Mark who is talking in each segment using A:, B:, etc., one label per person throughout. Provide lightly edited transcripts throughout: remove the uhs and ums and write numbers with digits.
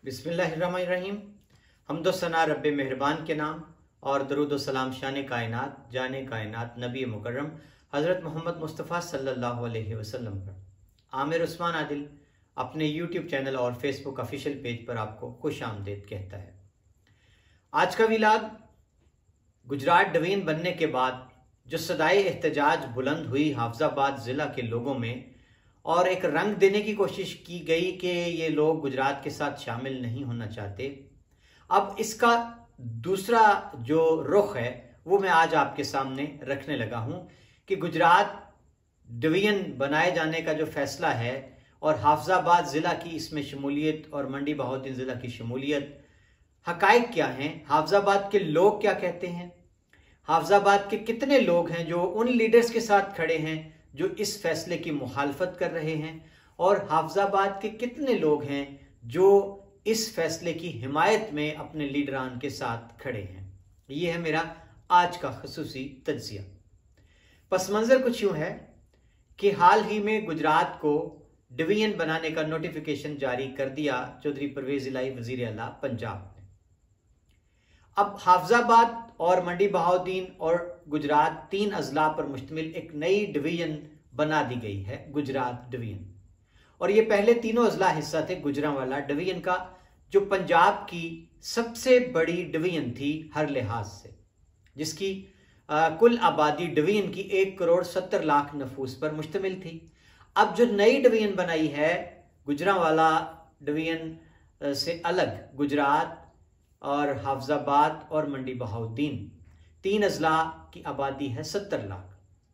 A: बिस्मिल्लाहिर्रहमानिर्रहीम। हम्दो सना रब्बे मेहरबान के नाम और दरूद सलाम शान कायनात जाने कायनात नबी मुकर्रम हज़रत मोहम्मद मुस्तफ़ा सल्लल्लाहु अलैहि वसल्लम पर। आमिर उस्मान आदिल अपने यूट्यूब चैनल और फेसबुक ऑफिशियल पेज पर आपको खुश आमदीद कहता है। आज का विलाग गुजरात डिवीजन बनने के बाद जो सदाए एहतजाज बुलंद हुई हाफजाबाद ज़िला के लोगों में और एक रंग देने की कोशिश की गई कि ये लोग गुजरात के साथ शामिल नहीं होना चाहते। अब इसका दूसरा जो रुख है वो मैं आज आपके सामने रखने लगा हूं कि गुजरात डिवीजन बनाए जाने का जो फैसला है और हाफजाबाद ज़िला की इसमें शमूलियत और मंडी बहाउद्दीन ज़िला की शमूलियत, हकाइक क्या हैं, हाफजाबाद के लोग क्या कहते हैं, हाफजाबाद के कितने लोग हैं जो उन लीडर्स के साथ खड़े हैं जो इस फैसले की मुखालफत कर रहे हैं, और हाफजाबाद के कितने लोग हैं जो इस फैसले की हिमायत में अपने लीडरान के साथ खड़े हैं। ये है मेरा आज का खसूसी तज्जिया। पस मंजर कुछ यूं है कि हाल ही में गुजरात को डिवीजन बनाने का नोटिफिकेशन जारी कर दिया चौधरी परवेज इलाही वजीर आला पंजाब ने। अब हाफजाबाद और मंडी बहाउद्दीन और गुजरात 3 अजला पर मुश्तमिल एक नई डिवीजन बना दी गई है, गुजरात डिवीजन। और ये पहले तीनों अजला हिस्सा थे गुजरांवाला डिवीजन का, जो पंजाब की सबसे बड़ी डिवीजन थी हर लिहाज से, जिसकी कुल आबादी डिवीजन की 1,70,00,000 नफूस पर मुश्तमिल थी। अब जो नई डिवीजन बनाई है गुजरांवाला डिवीजन से अलग, गुजरात और हाफजाबाद और मंडी बहाउद्दीन 3 अजला की आबादी है 70 लाख।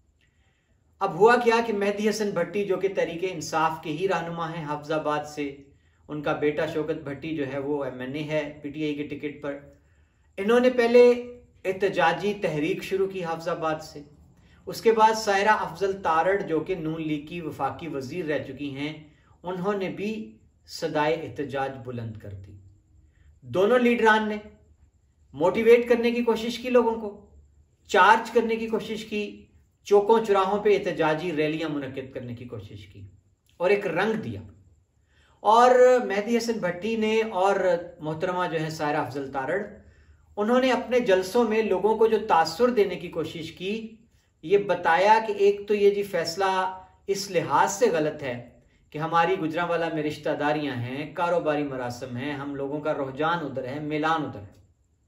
A: अब हुआ क्या कि मेहदी हसन भट्टी जो कि तहरीक इंसाफ के ही रहनुमा हैं हाफजाबाद से, उनका बेटा शौकत भट्टी जो है वो MNA है PTI के टिकट पर। इन्होंने पहले एहतजाजी तहरीक शुरू की हाफजाबाद से, उसके बाद सायरा अफजल तारड़ जो कि नून लीग की वफाकी वजीर रह चुकी हैं, उन्होंने भी सदाए एहतजाज बुलंद कर दी। दोनों लीडरान ने मोटिवेट करने की कोशिश की, लोगों को चार्ज करने की कोशिश की, चौकों चौराहों पे एहतजाजी रैलियां मुनक्किद करने की कोशिश की और एक रंग दिया। और मेहदी हसन भट्टी ने और मोहतरमा जो है सायरा अफजल तारड़, उन्होंने अपने जलसों में लोगों को जो तासुर देने की कोशिश की, ये बताया कि एक तो ये जी फैसला इस लिहाज से गलत है कि हमारी गुजरांवाला में रिश्तेदारियां हैं, कारोबारी मरासम हैं, हम लोगों का रुझान उधर है, मिलान उधर है।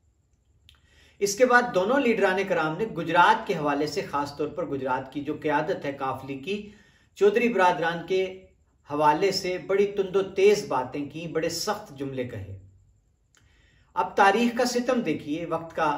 A: इसके बाद दोनों लीडरान कराम ने गुजरात के हवाले से, खासतौर पर गुजरात की जो क़यादत है काफिले की, चौधरी बरादरान के हवाले से बड़ी तुंदो तेज बातें की, बड़े सख्त जुमले कहे। अब तारीख का सितम देखिए वक्त का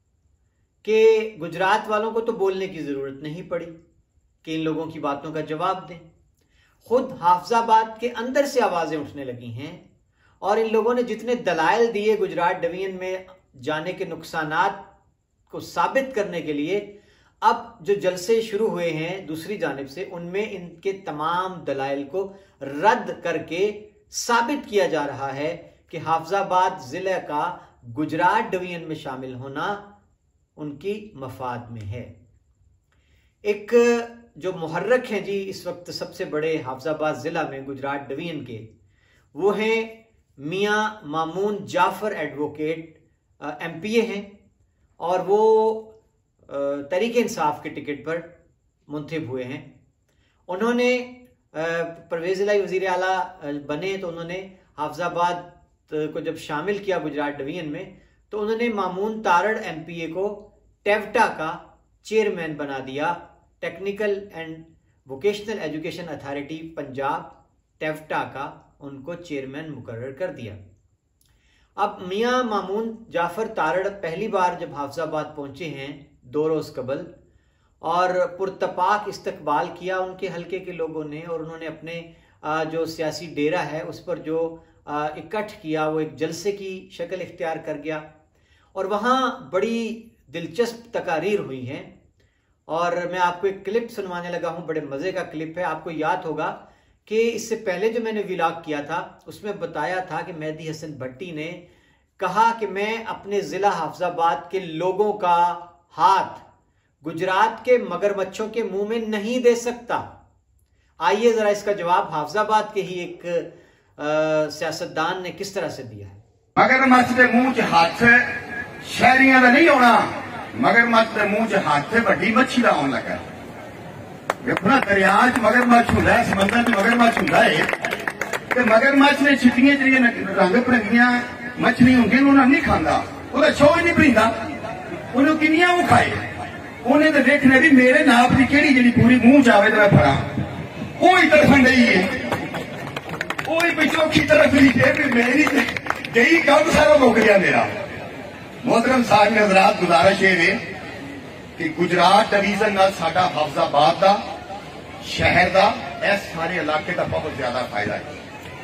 A: कि गुजरात वालों को तो बोलने की जरूरत नहीं पड़ी कि इन लोगों की बातों का जवाब दें। खुद हाफजाबाद के अंदर से आवाजें उठने लगी हैं और इन लोगों ने जितने दलाइल दिए गुजरात डिवीजन में जाने के नुकसानात को साबित करने के लिए, अब जो जलसे शुरू हुए हैं दूसरी जानिब से, उनमें इनके तमाम दलाइल को रद्द करके साबित किया जा रहा है कि हाफजाबाद जिले का गुजरात डिवीजन में शामिल होना उनकी मफाद में है। एक जो मुहर्रक हैं जी इस वक्त सबसे बड़े हाफजाबाद जिला में गुजरात डिवीजन के, वो हैं मियां मामून जाफर एडवोकेट, MPA हैं और वो तहरीक इंसाफ के टिकट पर मुंतखब हुए हैं। उन्होंने परवेज इलाही वजीर आला बने तो उन्होंने हाफजाबाद को जब शामिल किया गुजरात डिवीजन में, तो उन्होंने मामून तारड़ MPA को टेवटा का चेयरमैन बना दिया। Technical and vocational education authority Punjab, TEVTA का उनको चेयरमैन मुकर्रर कर दिया। अब मियां मामून जाफर तारड़ पहली बार जब हाफजाबाद पहुंचे हैं 2 रोज कबल, और पुरतपाक इस्तकबाल किया उनके हल्के के लोगों ने, और उन्होंने अपने जो सियासी डेरा है उस पर जो इकट्ठ किया वो एक जलसे की शक्ल इख्तियार कर गया। और वहाँ बड़ी दिलचस्प तकारीर हुई हैं और मैं आपको एक क्लिप सुनवाने लगा हूँ, बड़े मज़े का क्लिप है। आपको याद होगा कि इससे पहले जो मैंने व्लॉग किया था उसमें बताया था कि मेहदी हसन भट्टी ने कहा कि मैं अपने ज़िला हाफजाबाद के लोगों का हाथ गुजरात के मगरमच्छों के मुंह में नहीं दे सकता। आइए जरा इसका जवाब हाफजाबाद के ही एक सियासतदान ने किस तरह से दिया है।
B: मगरमच्छ के मुंह च हाथ शहरियां का नहीं आना, मगरमच्छ के मुंह च हाथ वड्डी मच्छी का आने लगा। देखो ना दरिया च मगरमच्छ होंदा है, समंदर च मगरमच्छ होंदा है, ते मगरमच्छ ने छिट्टियां जिहड़ियां रंग भरंगियां मछली होंदियां उन्हां नहीं खाता, ਉਹਦਾ ਛੋਹ ਹੀ नहीं पींदा, ਉਹਨੂੰ किन्नियां वो खाए, ਉਹਨੇ तो देखना भी मेरे नाप की केड़ी जिहड़ी पूरी मुंह च आवे ते मैं फड़ा, वो ही तरफन रही है, वो ही कोई चौखी तरफ नहीं है भी मेरी यही काम सारा मुक गया मेरा। मोहतरम साहब हज़रात, गुजारिश है कि गुजरात डिवीजन नाल साडा हाफिजाबाद दा शहर दा इस सारे इलाके का बहुत ज्यादा फायदा है।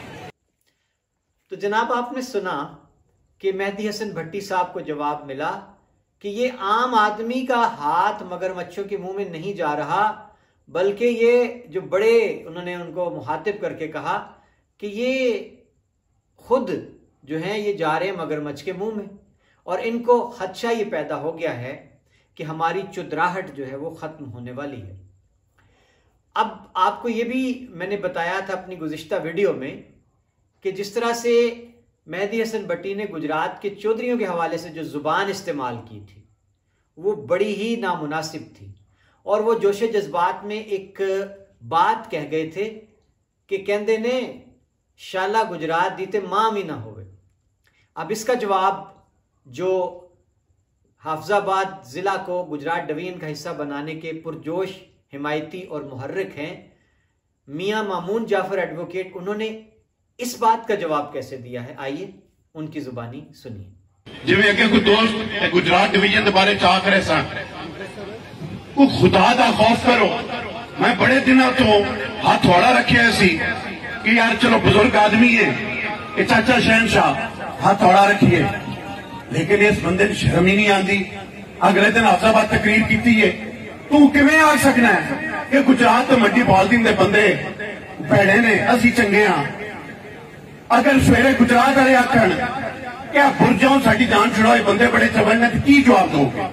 A: तो जनाब आपने सुना कि मेहदी हसन भट्टी साहब को जवाब मिला कि ये आम आदमी का हाथ मगरमच्छों के मुंह में नहीं जा रहा, बल्कि ये जो बड़े, उन्होंने उनको मुखातिब करके कहा कि ये खुद जो हैं ये जा रहे हैं मगरमच्छ के मुंह में, और इनको खदशा ये पैदा हो गया है कि हमारी चुदराहट जो है वो खत्म होने वाली है। अब आपको ये भी मैंने बताया था अपनी गुज़िश्ता वीडियो में कि जिस तरह से मेहदी हसन भट्टी ने गुजरात के चौधरियों के हवाले से जो जुबान इस्तेमाल की थी वो बड़ी ही नामुनासिब थी, और वो जोशे जज्बात में एक बात कह गए थे कि कहते ने शाला गुजरात दी ते मां भी ना होवे। अब इसका जवाब जो हाफिजाबाद ज़िला को गुजरात डिवीजन का हिस्सा बनाने के पुरजोश हिमायती और मुहर्रिक हैं मियां मामून जाफर एडवोकेट, उन्होंने इस बात का जवाब कैसे दिया है, आइए उनकी जुबानी सुनिए।
B: जिवें अगे कोई दोस्त गुजरात डिवीजन के बारे चाह करे सन, कोई खुदा का खौफ करो। मैं बड़े दिनों तो हाथ थोड़ा रखे सी कि यार चलो बुजुर्ग आदमी है, ये चाचा शहनशाह हाथ थोड़ा रखिए, लेकिन इस बंदे ने शर्म ही नहीं आती। अगले दिन हाफिजाबाद तकरीर की है, तू किवें आ सकना है कि गुजरात तो मड्डी बालदीन दे बंदे भैड़े ने, असी चंगे हाँ। अगर सवेरे गुजरात वाले आखन क्या बुरजाओं साडी जान छुड़ाओ बंदे बड़े चवन ने, की जवाब दोगे?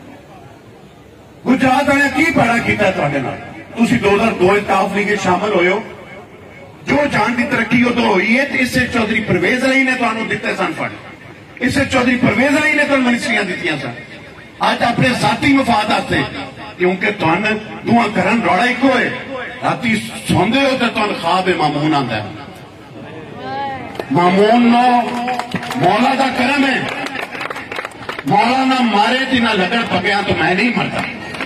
B: गुजरात वाले की पैड़ा किया तुहाडे नाल? तुसीं 2002 इत्तेफाक लीग शामिल होए हो, जो जान की तरक्की उदों हुई है। इससे चौधरी परवेज अली ने तुहानूं दिते सन फंड, इससे चौधरी परवेज अली ने तुहानूं मिनिस्ट्रियां दित्तियां सन। अज अपने साथी मफाद आते, क्योंकि तुहानूं दुआ करन रौला इको है, राती सौंदे हो तो तुहानूं ख्वाब मामून आंदा है। मामून नो मौला का करम है, मौला ना मारे ती ना लगन पगया तो मैं नहीं मरता।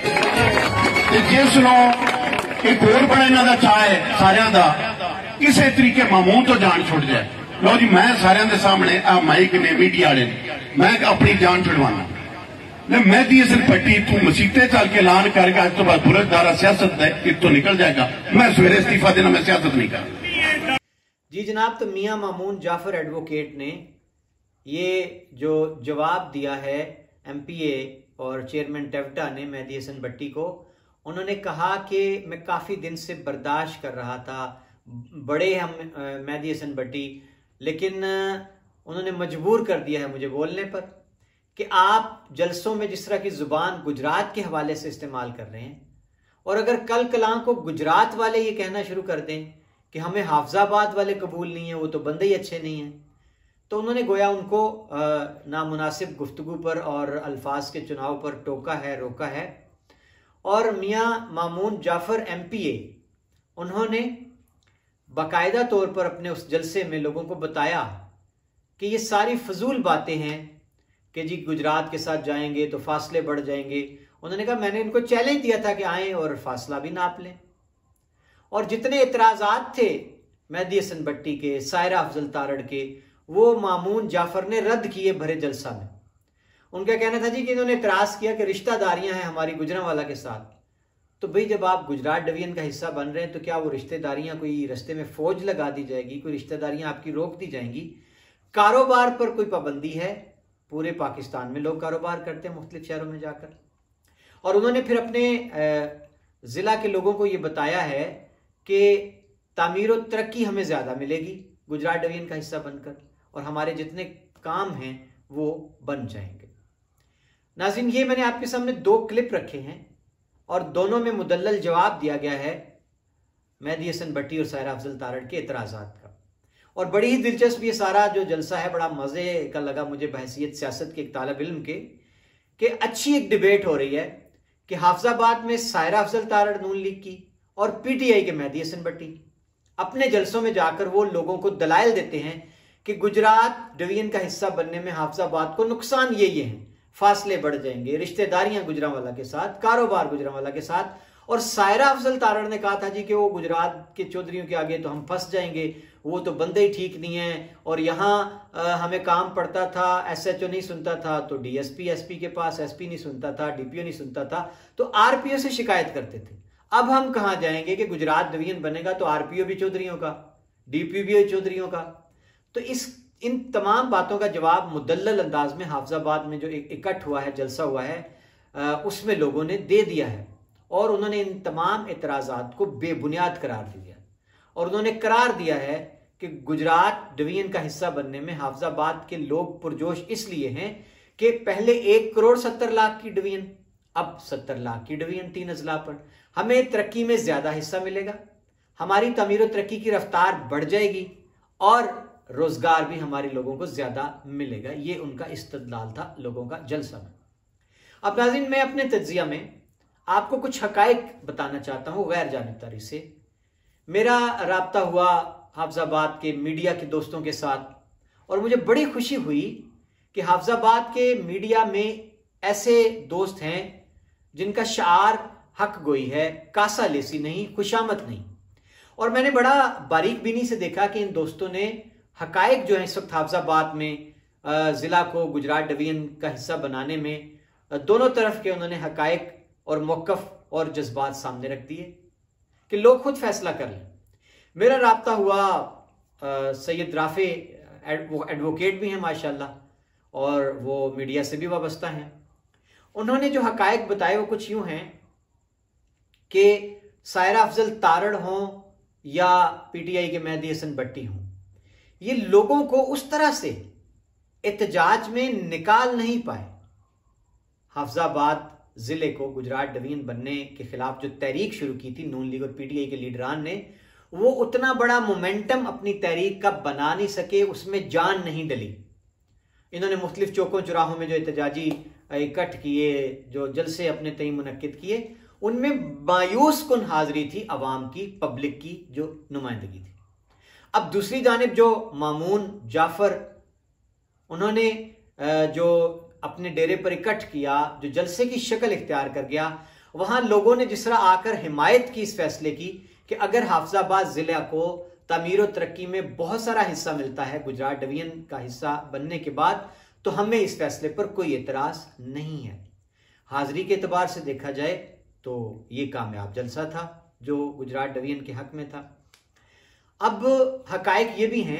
B: जिसनों एक होर बड़ा इन्हां दा चाह है सारियां दा, किसी तरीके मामून तो जान छुट जाए। लो जी, मैं सारियां दे सामने आ माइक ने मीडिया वाले मैं अपनी जान छुड़वाना। मेहदी हसन भट्टी तू मसीते चल के ऐलान करके अज तो बाद बुरजदारा सियासत तो निकल जाएगा। मैं सवेरे इस्तीफा देना, मैं सियासत नहीं कर।
A: जी जनाब, तो मियां मामून जाफर एडवोकेट ने ये जो जवाब दिया है MPA और चेयरमैन टेवटा ने मेहदी हसन भट्टी को, उन्होंने कहा कि मैं काफ़ी दिन से बर्दाश्त कर रहा था, बड़े हम मेहदी हसन भट्टी, लेकिन उन्होंने मजबूर कर दिया है मुझे बोलने पर कि आप जलसों में जिस तरह की ज़ुबान गुजरात के हवाले से इस्तेमाल कर रहे हैं, और अगर कल कलां को गुजरात वाले ये कहना शुरू कर दें कि हमें हाफिजाबाद वाले कबूल नहीं है, वो तो बंदे ही अच्छे नहीं हैं, तो उन्होंने गोया उनको नामुनासिब गुफ्तगू पर और अल्फाज के चुनाव पर टोका है, रोका है। और मियां मामून जाफर MPA, उन्होंने बाकायदा तौर पर अपने उस जलसे में लोगों को बताया कि ये सारी फजूल बातें हैं कि जी गुजरात के साथ जाएंगे तो फासले बढ़ जाएंगे। उन्होंने कहा मैंने इनको चैलेंज दिया था कि आएँ और फासला भी नाप लें, और जितने इतराज़ात थे मेहदी हसन भट्टी के, सायरा अफजल तारड़ के, वो मामून जाफर ने रद्द किए भरे जलसा में। उनका कहना था जी कि इन्होंने इतराज़ किया कि रिश्तेदारियां हैं हमारी गुजरांवाला के साथ। तो भाई जब आप गुजरात डिवीजन का हिस्सा बन रहे हैं तो क्या वो रिश्तेदारियां, कोई रास्ते में फौज लगा दी जाएगी, कोई रिश्तेदारियां आपकी रोक दी जाएंगी? कारोबार पर कोई पाबंदी है? पूरे पाकिस्तान में लोग कारोबार करते हैं मुख्तलिफ शहरों में जाकर। और उन्होंने फिर अपने ज़िला के लोगों को ये बताया है कि तामीर और तरक्की हमें ज़्यादा मिलेगी गुजरात डिवीजन का हिस्सा बनकर, और हमारे जितने काम हैं वो बन जाएंगे। नाज़रीन, ये मैंने आपके सामने 2 क्लिप रखे हैं और दोनों में मुदल्लल जवाब दिया गया है मेहदी हसन भट्टी और सायरा अफजल तारड़ के एतराज़ात का। और बड़ी ही दिलचस्प ये सारा जो जलसा है बड़ा मजे का लगा मुझे बहैसियत सियासत के एक तालिब इल्म के, कि अच्छी एक डिबेट हो रही है कि हाफिजाबाद में सायरा अफजल तारड़ नून लीग की और पीटीआई के मेहदी हसन भट्टी अपने जलसों में जाकर वो लोगों को दलाइल देते हैं कि गुजरात डिवीजन का हिस्सा बनने में हाफिजाबाद को नुकसान ये हैं, फासले बढ़ जाएंगे, रिश्तेदारियां गुजरांवाला के साथ, कारोबार गुजरांवाला के साथ। और सायरा अफजल तारड़ ने कहा था जी कि वो गुजरात के चौधरियों के आगे तो हम फंस जाएंगे, वो तो बंदे ही ठीक नहीं है, और यहाँ हमें काम पड़ता था, एसएचओ नहीं सुनता था तो डीएसपी एसपी के पास, एसपी नहीं सुनता था, डीपीओ नहीं सुनता था, तो आरपीओ से शिकायत करते थे। अब हम कहाँ जाएंगे कि गुजरात डिवीजन बनेगा तो आरपीओ भी चौधरियों का, डीपीओ भी चौधरियों का। तो इन तमाम बातों का जवाब मुदल्लल अंदाज में हाफिजाबाद में जो इकट्ठ हुआ है, जलसा हुआ है, उसमें लोगों ने दे दिया है और उन्होंने इन तमाम एतराज़ात को बेबुनियाद करार दिया और उन्होंने करार दिया है कि गुजरात डिवीजन का हिस्सा बनने में हाफिजाबाद के लोग पुरजोश इसलिए हैं कि पहले 1,70,00,000 की डिवीजन, अब 70 लाख की डिवीजन 3 अजला पर, हमें तरक्की में ज्यादा हिस्सा मिलेगा, हमारी तमीर और तरक्की की रफ्तार बढ़ जाएगी और रोजगार भी हमारे लोगों को ज्यादा मिलेगा। ये उनका इस्तदलाल था लोगों का जलसा में। अब नाज़रीन, मैं अपने तज्जिया में आपको कुछ हकाइक बताना चाहता हूं गैर जानिबदारी से। मेरा राब्ता हुआ हाफिजाबाद के मीडिया के दोस्तों के साथ और मुझे बड़ी खुशी हुई कि हाफिजाबाद के मीडिया में ऐसे दोस्त हैं जिनका शार हक गोई है, कासा लेसी नहीं, खुशामद नहीं। और मैंने बड़ा बारीक बीनी से देखा कि इन दोस्तों ने हकाइक जो है इस वक्त हाफिजाबाद में जिला को गुजरात डिवीजन का हिस्सा बनाने में दोनों तरफ के उन्होंने हकाइक और मौकफ और जज्बात सामने रख दिए कि लोग खुद फैसला कर लें। मेरा राब्ता हुआ सैयद राफे, वो एडवोकेट भी हैं माशाल्लाह और वो मीडिया से भी वाबस्ता हैं। उन्होंने जो हकाइक बताए वो कुछ यूं हैं कि सायरा अफजल तारड़ हों या पीटीआई के मेहदी हसन भट्टी हों, ये लोगों को उस तरह से एहतजाज में निकाल नहीं पाए। हाफिजाबाद जिले को गुजरात डिवीजन बनने के खिलाफ जो तहरीक शुरू की थी नून लीग और पीटीआई के लीडरान ने, वो उतना बड़ा मोमेंटम अपनी तहरीक का बना नहीं सके, उसमें जान नहीं डली। इन्होंने मुख्तलिफ चौकों चौराहों में जो एहतजाजी इकट्ठ किए, जो जलसे अपने तय मुनक्किद किए, उनमें मायूस कुन हाजिरी थी अवाम की, पब्लिक की जो नुमाइंदगी थी। अब दूसरी जानिब जो मामून जाफर, उन्होंने जो अपने डेरे पर इकट्ठ किया, जो जलसे की शक्ल इख्तियार कर गया, वहां लोगों ने जिस तरह आकर हिमायत की इस फैसले की कि अगर हाफिजाबाद जिला को तमीर और तरक्की में बहुत सारा हिस्सा मिलता है गुजरात डिवीजन का हिस्सा बनने के बाद, तो हमें इस फैसले पर कोई एतराज नहीं है। हाजिरी के एतबार से देखा जाए तो ये कामयाब जलसा था जो गुजरात डिवीजन के हक में था। अब हकायक ये भी हैं,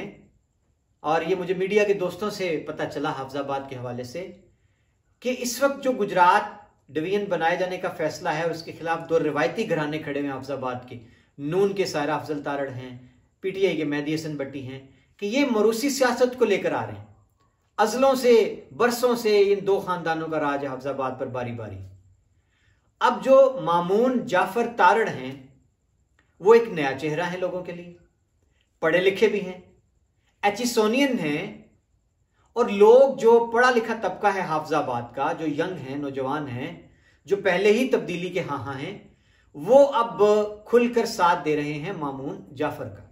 A: और ये मुझे मीडिया के दोस्तों से पता चला हाफिजाबाद के हवाले से, कि इस वक्त जो गुजरात डिवीजन बनाए जाने का फैसला है और उसके खिलाफ दो रिवायती घराने खड़े हुए हाफिजाबाद के, नून के सायरा अफजल तारड़ हैं, पीटीआई के मेहदी हसन भट्टी हैं, कि ये मरूसी सियासत को लेकर आ रहे हैं। अजलों से, बरसों से इन दो खानदानों का राज है हाफिजाबाद पर बारी बारी। अब जो मामून जाफर तारड़ हैं वो एक नया चेहरा है लोगों के लिए, पढ़े लिखे भी हैं, एचिसोनियन हैं, और लोग जो पढ़ा लिखा तबका है हाफिजाबाद का, जो यंग हैं, नौजवान हैं, जो पहले ही तब्दीली के हाँ हैं, वो अब खुलकर साथ दे रहे हैं मामून जाफर का।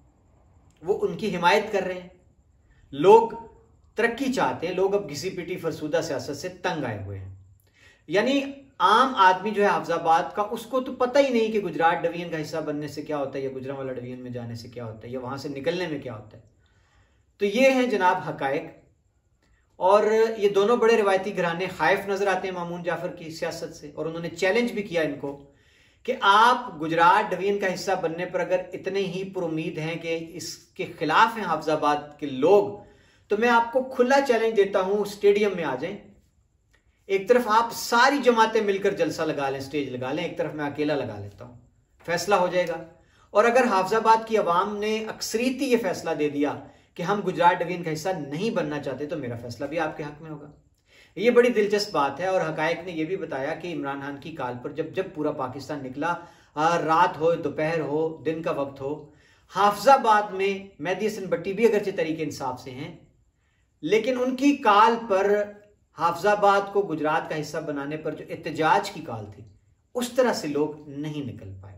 A: वो उनकी हिमायत कर रहे हैं। लोग तरक्की चाहते हैं, लोग अब घिसी पिटी फरसूदा सियासत से तंग आए हुए हैं। यानी आम आदमी जो है हाफिजाबाद का, उसको तो पता ही नहीं कि गुजरात डिवीजन का हिस्सा बनने से क्या होता है, या गुजरांवाला डिवीजन में जाने से क्या होता है, या वहां से निकलने में क्या होता है। तो ये है जनाब हकायक। और ये दोनों बड़े रिवायती घराने खाइफ नजर आते हैं मामून जाफर की सियासत से, और उन्होंने चैलेंज भी किया इनको कि आप गुजरात डिवीजन का हिस्सा बनने पर अगर इतने ही पुरुमीद हैं कि इसके खिलाफ हैं हाफिजाबाद के लोग, तो मैं आपको खुला चैलेंज देता हूं, स्टेडियम में आ जाएं। एक तरफ आप सारी जमातें मिलकर जलसा लगा लें, स्टेज लगा लें, एक तरफ मैं अकेला लगा लेता हूं, फैसला हो जाएगा। और अगर हाफिजाबाद की आवाम ने अक्सरियती ये फैसला दे दिया कि हम गुजरात डिवीजन का हिस्सा नहीं बनना चाहते, तो मेरा फैसला भी आपके हक में होगा। ये बड़ी दिलचस्प बात है। और हकायक ने यह भी बताया कि इमरान खान की काल पर जब पूरा पाकिस्तान निकला, रात हो, दोपहर हो, दिन का वक्त हो, हाफजाबाद में मेहदी हसन भट्टी भी अगरचे तरीके इंसाफ से हैं, लेकिन उनकी काल पर हाफजाबाद को गुजरात का हिस्सा बनाने पर जो एहतजाज की काल थी, उस तरह से लोग नहीं निकल पाए।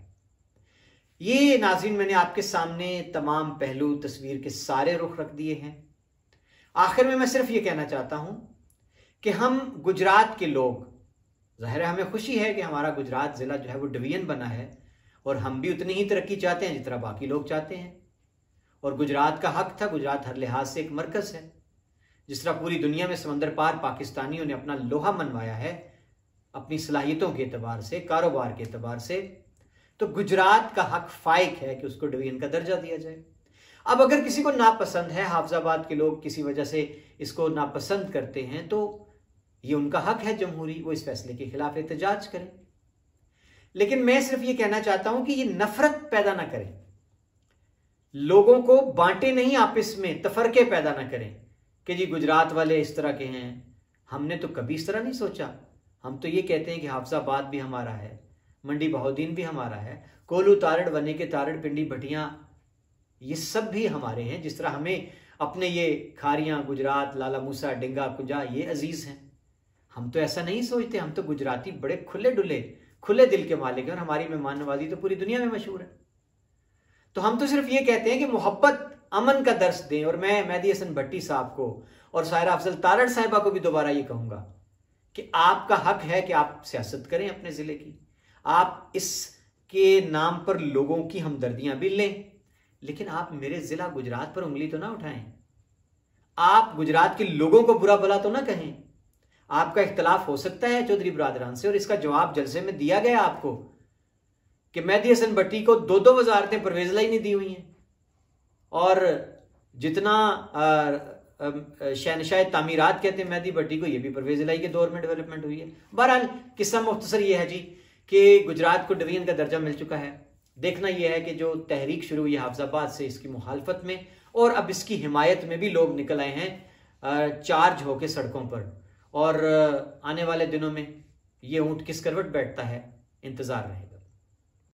A: ये नाज़रीन मैंने आपके सामने तमाम पहलू तस्वीर के सारे रुख रख दिए हैं। आखिर में मैं सिर्फ ये कहना चाहता हूं कि हम गुजरात के लोग, जाहिर है हमें खुशी है कि हमारा गुजरात जिला जो है वो डिवीजन बना है और हम भी उतनी ही तरक्की चाहते हैं जितना बाकी लोग चाहते हैं। और गुजरात का हक था, गुजरात हर लिहाज से एक मरकज है। जिस तरह पूरी दुनिया में समंदर पार पाकिस्तानियों ने अपना लोहा मनवाया है अपनी सलाहियतों के एतबार से, कारोबार के एतबार से, तो गुजरात का हक फाइक है कि उसको डिवीजन का दर्जा दिया जाए। अब अगर किसी को नापसंद है, हाफजाबाद के लोग किसी वजह से इसको नापसंद करते हैं, तो ये उनका हक है जमहूरी, वो इस फैसले के खिलाफ एहतजाज करें। लेकिन मैं सिर्फ ये कहना चाहता हूं कि ये नफरत पैदा ना करें, लोगों को बांटे नहीं, आपस में तफरके पैदा ना करें कि जी गुजरात वाले इस तरह के हैं। हमने तो कभी इस तरह नहीं सोचा। हम तो ये कहते हैं कि हाफजाबाद भी हमारा है, मंडी बहाउद्दीन भी हमारा है, कोलू तारड़, वने के तारड़, पिंडी भटियां, ये सब भी हमारे हैं। जिस तरह हमें अपने ये खारियां, गुजरात, लाला मूसा, डिंगा, कुंजा ये अजीज हैं। हम तो ऐसा नहीं सोचते। हम तो गुजराती बड़े खुले डुले, खुले दिल के मालिक हैं और हमारी मेहमान नवाजी तो पूरी दुनिया में मशहूर है। तो हम तो सिर्फ ये कहते हैं कि मोहब्बत, अमन का दर्स दें। और मैं मेहदी हसन भट्टी साहब को और सायरा अफजल तारड़ साहिबा को भी दोबारा ये कहूंगा कि आपका हक है कि आप सियासत करें अपने जिले की, आप इसके नाम पर लोगों की हमदर्दियां भी लें, लेकिन आप मेरे जिला गुजरात पर उंगली तो ना उठाएं। आप गुजरात के लोगों को बुरा भला तो ना कहें। आपका इख्तलाफ हो सकता है चौधरी बरादरान से, और इसका जवाब जलसे में दिया गया आपको कि मेहदी हसन भट्टी को 2 वजारतें परवेज लाई ने दी हुई हैं, और जितना शहनशाह तामीरात कहते हैं मेहदी भट्टी को, ये भी परवेज लाई के दौर में डेवलपमेंट हुई है। बहरहाल किस्सा मुख्तसर ये है जी कि गुजरात को डिवीजन का दर्जा मिल चुका है। देखना यह है कि जो तहरीक शुरू हुई हाफजाबाद से इसकी मुखालफत में, और अब इसकी हिमायत में भी लोग निकल आए हैं चार्ज होकर सड़कों पर, और आने वाले दिनों में ये ऊंट किस करवट बैठता है, इंतजार रहेगा।